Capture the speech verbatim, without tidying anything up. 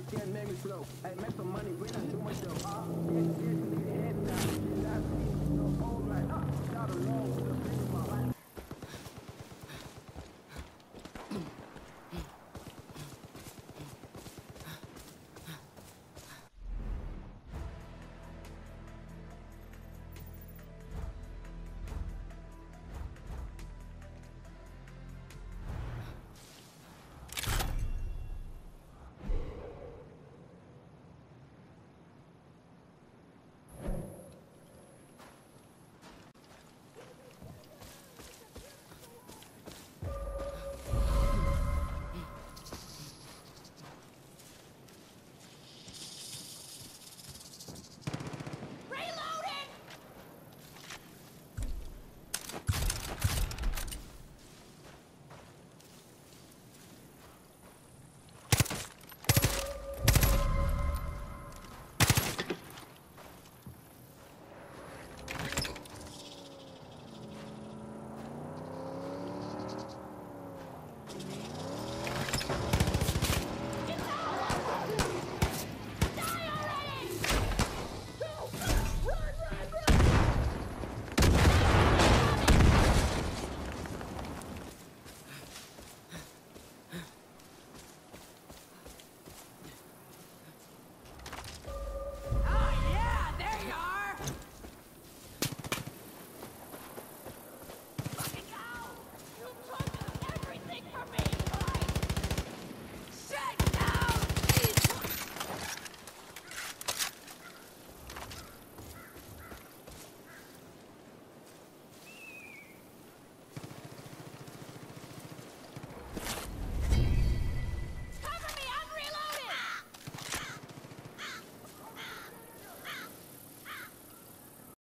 Yeah, make me slow. Hey, make some money, we not too much though. Ah, yeah, yeah, you need a head now. She's not no old like, ah, got alone with the